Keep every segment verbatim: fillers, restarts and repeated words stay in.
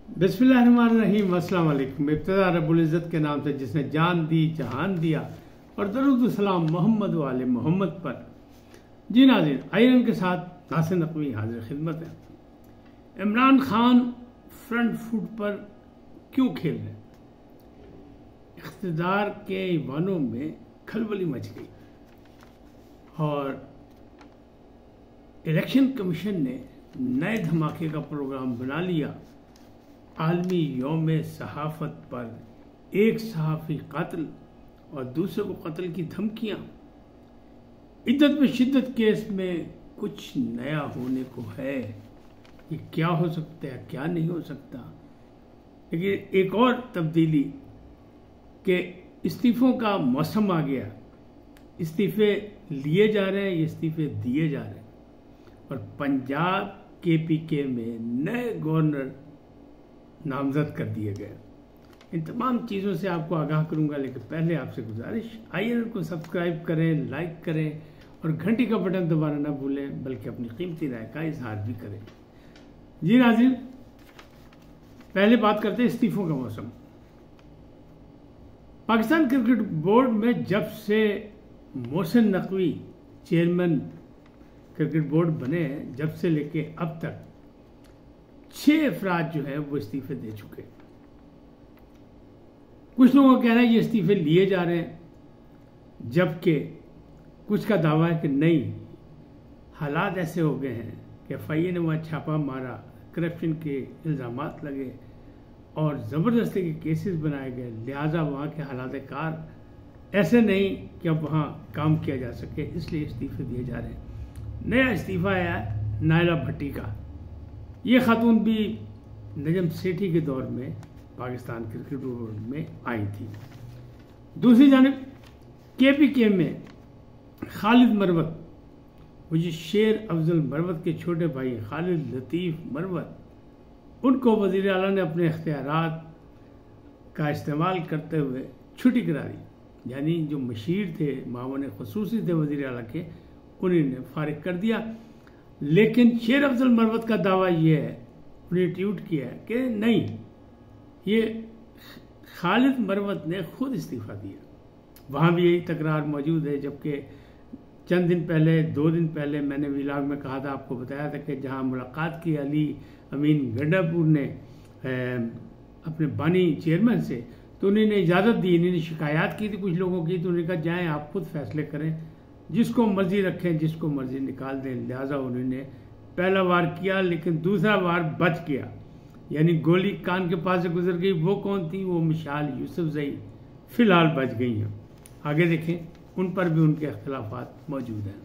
बिस्मिल्लाहिर्रहमानिर्रहीम। अस्सलाम वालेकुम। इब्तिदा रब्बुल इज़्ज़त के नाम से जिसने जान दी जहान दिया और दरूद सलाम मोहम्मद वाले मोहम्मद पर। जी नाज़रीन, आइरन के साथ नासिर नकवी हाजिर खिदमत है। इमरान खान फ्रंट फुट पर क्यों खेल रहे? इख्तिदार के ईवानों में खलबली मच गई और इलेक्शन कमीशन ने नए धमाके का प्रोग्राम बना लिया। आलमी यौम सहाफ़त पर एक सहाफ़ी कातिल और दूसरे को कत्ल की धमकियाँ। इद्दत में शिद्दत केस में कुछ नया होने को है। ये क्या हो सकता है, क्या नहीं हो सकता। लेकिन एक और तब्दीली कि इस्तीफ़ों का मौसम आ गया। इस्तीफ़े लिए जा रहे हैं, ये इस्तीफ़े दिए जा रहे हैं और पंजाब के पी के में नए गवर्नर नामजद कर दिए गए। इन तमाम चीज़ों से आपको आगाह करूंगा, लेकिन पहले आपसे गुजारिश, आइए को सब्सक्राइब करें, लाइक करें और घंटी का बटन दबाना ना भूलें, बल्कि अपनी कीमती राय का इजहार भी करें। जी नाज़रीन, पहले बात करते हैं इस्तीफ़ों का मौसम। पाकिस्तान क्रिकेट बोर्ड में जब से Mohsin Naqvi chairman cricket board बने हैं, जब से लेके अब तक छह अफराद जो है वो इस्तीफे दे चुके। कुछ लोगों का कहना है ये इस्तीफे लिए जा रहे हैं, जबकि कुछ का दावा है कि नहीं, हालात ऐसे हो गए हैं कि एफ आई ए ने वहाँ छापा मारा, करप्शन के इल्ज़ामात लगे और ज़बरदस्ती के केसेस बनाए गए, लिहाजा वहाँ के हालात कार ऐसे नहीं कि अब वहाँ काम किया जा सके, इसलिए इस्तीफे दिए जा रहे हैं। नया इस्तीफ़ा आया है नायला भट्टी का। ये खातून भी नजम सेठी के दौर में पाकिस्तान क्रिकेट बोर्ड में आई थी। दूसरी जानिब के पी के में खालिद मरवत, वो जो शेर अफजल मरवत के छोटे भाई खालिद लतीफ़ मरवत, उनको वज़ीर आला ने अपने इख्तियारात का इस्तेमाल करते हुए छुट्टी करा दी। यानी जो मशीर थे, मामून ख़ुसूसी थे वज़ीर आला के, उन्होंने फारिग कर दिया। लेकिन शेर अफजल मरवत का दावा यह है, उन्हें ट्वीट किया है कि नहीं, ये खालिद मरवत ने खुद इस्तीफ़ा दिया। वहाँ भी यही तकरार मौजूद है, जबकि चंद दिन पहले, दो दिन पहले मैंने व्लॉग में कहा था, आपको बताया था कि जहाँ मुलाकात की अली अमीन गंडापुर ने अपने बानी चेयरमैन से, तो उन्होंने इजाज़त दी, इन्होंने शिकायत की थी कुछ लोगों की, तो उन्होंने कहा जाएँ आप खुद फैसले करें, जिसको मर्जी रखें, जिसको मर्जी निकाल दें। लिहाजा उन्होंने पहला वार किया, लेकिन दूसरा वार बच गया, यानी गोली कान के पास से गुजर गई। वो कौन थी? वो मिशाल यूसुफजई फिलहाल बच गई हैं। आगे देखें, उन पर भी उनके अख्तिलाफात मौजूद हैं।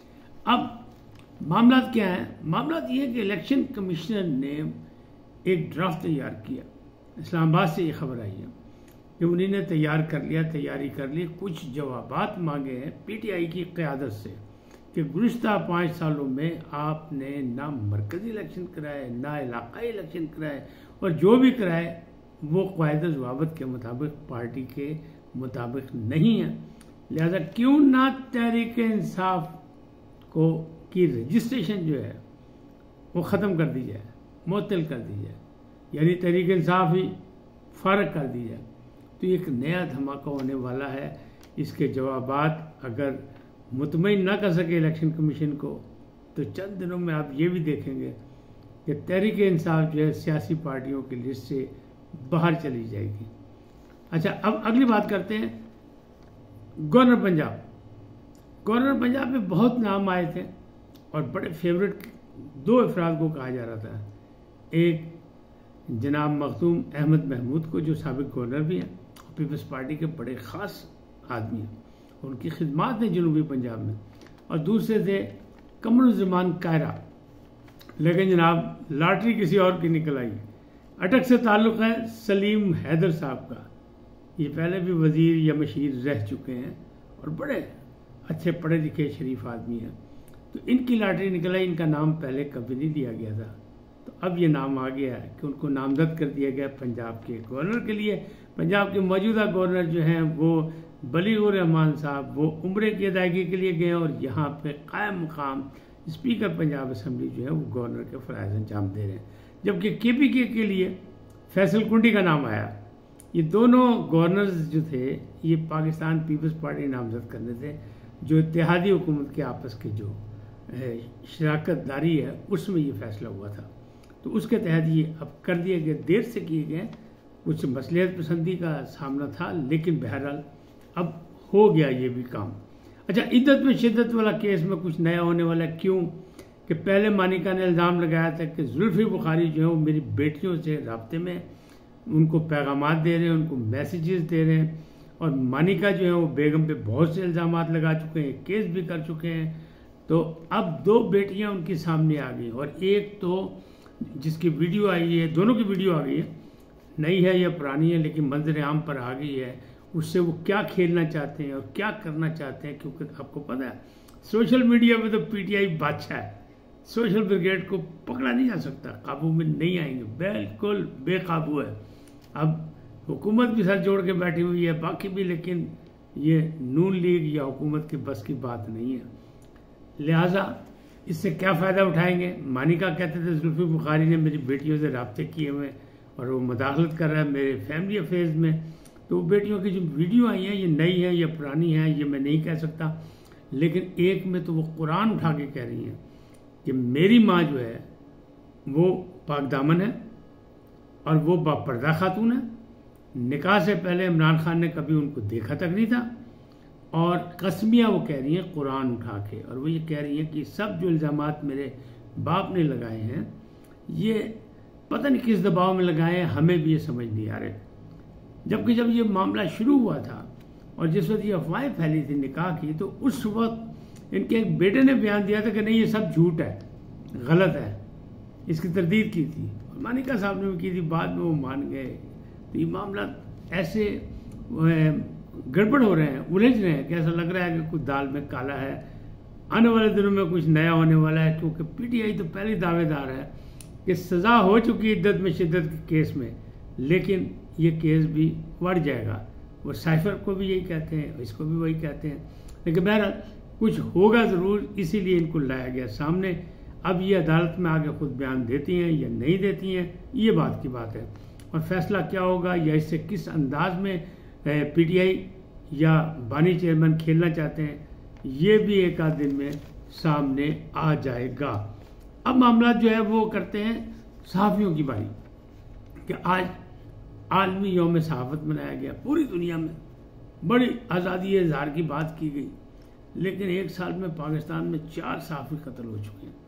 अब मामला क्या है? मामला ये है कि इलेक्शन कमिश्नर ने एक ड्राफ्ट तैयार किया। इस्लामाबाद से ये खबर आई है कि उन्होंने तैयार कर लिया, तैयारी कर ली। कुछ जवाबात मांगे हैं पी टी आई की क़यादत से कि गुज़िश्ता पाँच सालों में आपने ना मरकज़ी इलेक्शन कराए, ना इलाक़ाई इलेक्शन कराए, और जो भी कराए वो क़वाइद ज़वाबित के मुताबिक, पार्टी के मुताबिक नहीं है। लिहाजा क्यों ना तहरीक इंसाफ को की रजिस्ट्रेशन जो है वो ख़त्म कर दी जाए, मुअत्तल कर दी जाए, यानी तहरीक इंसाफ ही फ़ारग कर दी जाए। तो एक नया धमाका होने वाला है। इसके जवाबात अगर मुतमईन ना कर सके इलेक्शन कमीशन को, तो चंद दिनों में आप ये भी देखेंगे कि तहरीक इंसाफ जो है सियासी पार्टियों की लिस्ट से बाहर चली जाएगी। अच्छा, अब अगली बात करते हैं गवर्नर पंजाब। गवर्नर पंजाब में बहुत नाम आए थे और बड़े फेवरेट दो अफराद को कहा जा रहा था। एक जनाब मखदूम अहमद महमूद को, जो साबिक गवर्नर भी हैं, पीपल्स पार्टी के बड़े ख़ास आदमी हैं, उनकी खिदमात हैं जनूबी पंजाब में। और दूसरे थे कमरुज़्ज़मान कायरा, लेकिन जनाब लॉटरी किसी और की निकल आई। अटक से ताल्लुक़ है सलीम हैदर साहब का। ये पहले भी वज़ीर या मशीर रह चुके हैं और बड़े अच्छे पढ़े लिखे शरीफ आदमी हैं। तो इनकी लॉटरी निकल आई। इनका नाम पहले कभी नहीं दिया गया था, तो अब ये नाम आ गया है कि उनको नामजद कर दिया गया पंजाब के गवर्नर के लिए। पंजाब के मौजूदा गवर्नर जो हैं वो बलीगुर रहमान साहब, वो उम्रे की अदायगी के लिए गए और यहाँ पे कायम मुकाम स्पीकर पंजाब असम्बली जो है वो गवर्नर के फ़राइज़ अंजाम दे रहे हैं। जबकि के पी के के लिए फैसल कुंडी का नाम आया। ये दोनों गवर्नर्स जो थे ये पाकिस्तान पीपल्स पार्टी नामजद करने थे, जो इत्तेहादी हुकूमत के आपस के जो शराकत दारी है उसमें ये फैसला हुआ था। तो उसके तहत ये अब कर दिए गए, देर से किए गए, कुछ मसलियत पसंदी का सामना था, लेकिन बहरहाल अब हो गया ये भी काम। अच्छा, इद्दत में शिद्दत वाला केस में कुछ नया होने वाला है। क्यों कि पहले मानिका ने इल्ज़ाम लगाया था कि जुल्फी बुखारी जो है वो मेरी बेटियों से रब्ते में, उनको पैगामात दे रहे हैं, उनको मैसेजेस दे रहे हैं, और मानिका जो है वो बेगम पे बहुत से इल्ज़ामात लगा चुके हैं, केस भी कर चुके हैं। तो अब दो बेटियां उनके सामने आ गई, और एक तो जिसकी वीडियो आई है, दोनों की वीडियो आ गई है, नई है या पुरानी है लेकिन मंजर आम पर आ गई है। उससे वो क्या खेलना चाहते हैं और क्या करना चाहते हैं, क्योंकि आपको पता है सोशल मीडिया में तो पीटीआई बादशाह है, सोशल ब्रिगेड को पकड़ा नहीं जा सकता, काबू में नहीं आएंगे, बिल्कुल बेकाबू है। अब हुकूमत भी सर जोड़ के बैठी हुई है, बाकी भी, लेकिन ये नून लीग या हुकूमत के बस की बात नहीं है। लिहाजा इससे क्या फ़ायदा उठाएंगे। मानिका कहते थे जुल्फी बुखारी ने मेरी बेटियों से रब्ते किए हुए और वो मुदाखलत कर रहा है मेरे फैमिली अफेयर्स में। तो बेटियों की जो वीडियो आई है ये नई है या पुरानी है ये मैं नहीं कह सकता, लेकिन एक में तो वो कुरान उठा के कह रही हैं कि मेरी माँ जो है वो पाक दामन है और वो बापर्दा खातून है, निकाह से पहले इमरान खान ने कभी उनको देखा तक नहीं था, और कसमियाँ वो कह रही हैं कुरान उठा के, और वो ये कह रही हैं कि सब जो इल्ज़ामात मेरे बाप ने लगाए हैं ये पता नहीं किस दबाव में लगाए हैं, हमें भी ये समझ नहीं आ रहे। जबकि जब ये मामला शुरू हुआ था और जिस वक्त ये अफवाहें फैली थी निकाह की, तो उस वक्त इनके एक बेटे ने बयान दिया था कि नहीं ये सब झूठ है, गलत है, इसकी तरदीद की थी, और मानिका साहब ने भी की थी, बाद में वो मान गए। तो ये मामला ऐसे गड़बड़ हो रहे हैं, उलझ रहे हैं कि ऐसा लग रहा है कि कुछ दाल में काला है। आने वाले दिनों में कुछ नया होने वाला है, क्योंकि पीटीआई तो पहले दावेदार है कि सज़ा हो चुकी इद्दत में शिद्दत के केस में, लेकिन ये केस भी बढ़ जाएगा। वो साइफर को भी यही कहते हैं, इसको भी वही कहते हैं, लेकिन बहरहाल कुछ होगा ज़रूर, इसीलिए इनको लाया गया सामने। अब ये अदालत में आके खुद बयान देती हैं या नहीं देती हैं, ये बात की बात है, और फैसला क्या होगा या इससे किस अंदाज में पीटीआई या बानी चेयरमैन खेलना चाहते हैं, ये भी एक आध दिन में सामने आ जाएगा। अब मामला जो है वो करते हैं सहाफ़ियों की बारी, कि आज आलमी यौम सहाफ़त मनाया गया, पूरी दुनिया में बड़ी आज़ादी इज़हार की बात की गई, लेकिन एक साल में पाकिस्तान में चार सहाफ़ी कत्ल हो चुके हैं।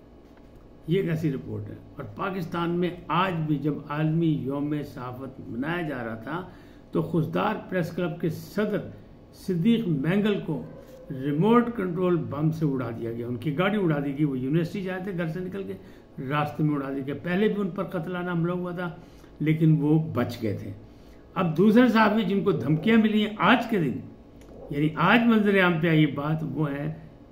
ये कैसी रिपोर्ट है। और पाकिस्तान में आज भी जब आलमी यौम सहाफ़त मनाया जा रहा था तो खुशदार प्रेस क्लब के सदर सिद्दीक मैंगल को रिमोट कंट्रोल बम से उड़ा दिया गया, उनकी गाड़ी उड़ा दी गई। वो यूनिवर्सिटी जाए थे, घर से निकल के रास्ते में उड़ा दिया गया। पहले भी उन पर कत्लाना हमला हुआ था, लेकिन वो बच गए थे। अब दूसरे साहबी जिनको धमकियां मिली हैं आज के दिन, यानी आज मंजर आम पे आई बात, वो है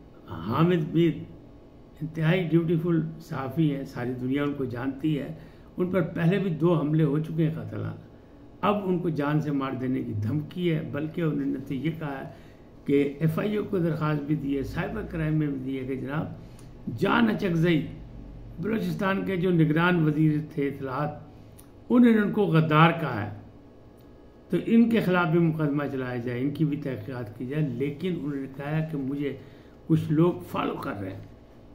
हामिद मीर, इंतहाई ब्यूटीफुल सहाफ़ी हैं, सारी दुनिया उनको जानती है। उन पर पहले भी दो हमले हो चुके हैं कत्लाना, अब उनको जान से मार देने की धमकी है। बल्कि उन्होंने तो ये कहा है कि एफ आई ओ को दरख्वास्त भी दी है, साइबर क्राइम में भी दी है कि जनाब जान अचकजई, बलूचिस्तान के जो निगरान वजीर थे इत्तलात, उन्होंने उनको गद्दार कहा है, तो इनके खिलाफ भी मुकदमा चलाया जाए, इनकी भी तहकीकात की जाए। लेकिन उन्होंने कहा है कि मुझे कुछ लोग फॉलो कर रहे हैं,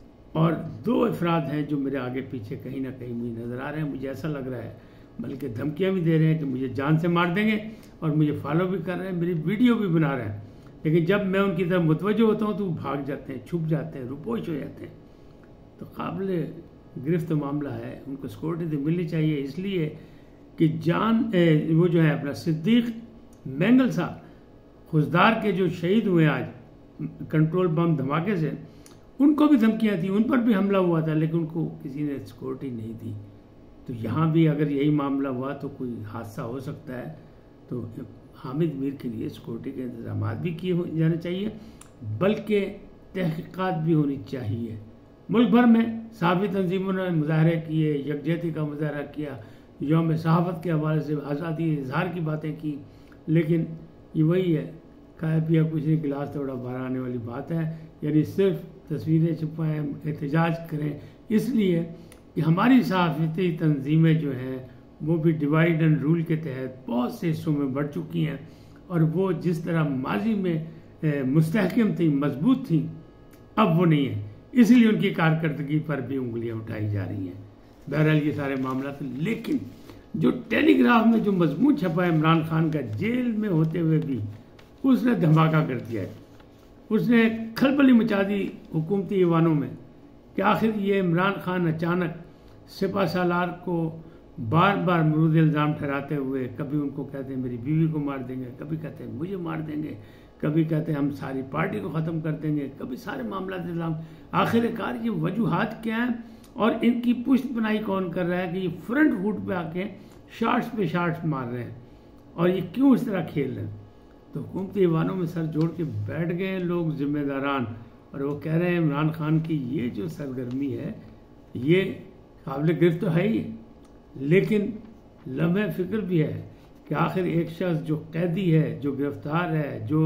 और दो अफराद हैं जो मेरे आगे पीछे कहीं ना कहीं मुझे नज़र आ रहे हैं, मुझे ऐसा लग रहा है, बल्कि धमकियां भी दे रहे हैं कि मुझे जान से मार देंगे, और मुझे फॉलो भी कर रहे हैं, मेरी वीडियो भी बना रहे हैं। लेकिन जब मैं उनकी तरफ मुतवज्जो होता हूँ तो वो भाग जाते हैं, छुप जाते हैं, रुपोश हो जाते हैं। तो काबिल गिरफ्त मामला है, उनको सिक्योरिटी तो मिलनी चाहिए, इसलिए कि जान ए, वो जो है अपना सिद्दीक मैंगल साहब खुशदार के जो शहीद हुए आज कंट्रोल बम धमाके से, उनको भी धमकियाँ थी, उन पर भी हमला हुआ था, लेकिन उनको किसी ने सिक्योरिटी नहीं दी। तो यहाँ भी अगर यही मामला हुआ तो कोई हादसा हो सकता है। तो हामिद मीर के लिए सिक्योरिटी के इंतजाम भी किए जाने चाहिए, बल्कि तहकीकात भी होनी चाहिए। मुल्क भर में सहाफ़ी तंजीमों ने मुजाहरे किए, यकजहती का मुजाहरा किया, यौम सहाफ़त के हवाले से आज़ादी इज़हार की बातें की, लेकिन ये वही है, खाया पिया कुछ नहीं, गिलास थोड़ा बाहर आने वाली बात है। यानी सिर्फ तस्वीरें छुपाएं, एहतजाज करें, इसलिए कि हमारी सहाफ़ती तंजीमें जो हैं वो भी डिवाइड एंड रूल के तहत बहुत से हिस्सों में बढ़ चुकी हैं, और वो जिस तरह माजी में मुस्तहकम थी, मजबूत थी, अब वो नहीं है। इसलिए उनकी कारकर्दगी पर भी उंगलियां उठाई जा रही हैं। बहरहाल ये सारे मामला थे, लेकिन जो टेलीग्राफ में जो मजमून छपा है इमरान खान का, जेल में होते हुए भी उसने धमाका कर दिया है। उसने खलबली मचा दी हुकूमती ईवानों में कि आखिर ये इमरान खान अचानक सिपा सालार को बार बार मरूद इल्ज़ाम ठहराते हुए, कभी उनको कहते हैं मेरी बीवी को मार देंगे, कभी कहते हैं मुझे मार देंगे, कभी कहते हैं हम सारी पार्टी को ख़त्म कर देंगे, कभी सारे मामला इल्ज़ाम। आखिरकार ये वजूहात क्या हैं और इनकी पुष्ट बनाई कौन कर रहा है कि ये फ्रंट फुट पे आके शॉट्स पे शॉट्स मार रहे हैं, और ये क्यों इस तरह खेल रहे हैं? तो हुकूमती ईवानों में सर जोड़ के बैठ गए हैं लोग जिम्मेदारान, और वो कह रहे हैं इमरान खान की ये जो सरगर्मी है ये काबिल गिरफ्त तो है ही, लेकिन लम्हे फिक्र भी है कि आखिर एक शख्स जो कैदी है, जो गिरफ्तार है, जो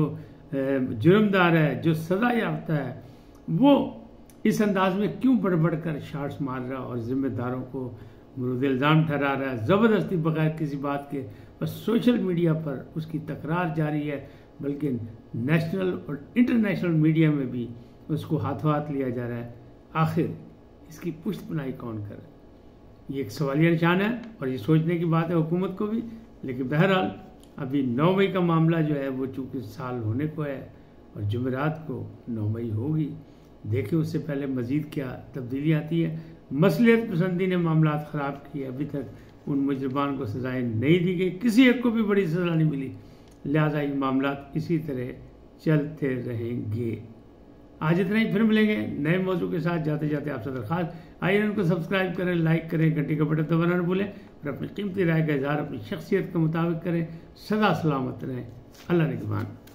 जुर्मदार है, जो सज़ा याफ्ता है, वो इस अंदाज में क्यों बढ़ बढ़ कर शॉट्स मार रहा और जिम्मेदारों को मरूद इल्ज़ाम ठहरा रहा है, ज़बरदस्ती बगैर किसी बात के। बस सोशल मीडिया पर उसकी तकरार जारी है, बल्कि नेशनल और इंटरनेशनल मीडिया में भी उसको हाथों हाथ लिया जा रहा है। आखिर इसकी पुष्ट बनाई कौन करे? ये एक सवालिया निशान है, और ये सोचने की बात है हुकूमत को भी। लेकिन बहरहाल अभी नौ मई का मामला जो है वो चूँकि साल होने को है, और जुमेरात को नौ मई होगी, देखें उससे पहले मज़ीद क्या तब्दीली आती है। मसलियत पसंदी ने मामला ख़राब किए, अभी तक उन मुजरमान को सजाएं नहीं दी गई, किसी एक को भी बड़ी सज़ा नहीं मिली, लिहाजा ये मामला इसी तरह चलते रहेंगे। आज इतना ही, फिर मिलेंगे नए मौजू के साथ। जाते जाते आपसे दरख्वास्त, आइए उनको सब्सक्राइब करें, लाइक करें, घंटी का बटन दबाना न भूलें, और अपनी कीमती राय का इजहार अपनी शख्सियत के मुताबिक करें। सदा सलामत रहें। अल्लाह निगहबान।